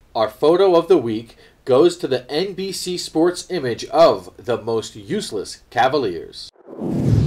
Our photo of the week goes to the NBC Sports image of the most useless Cavaliers.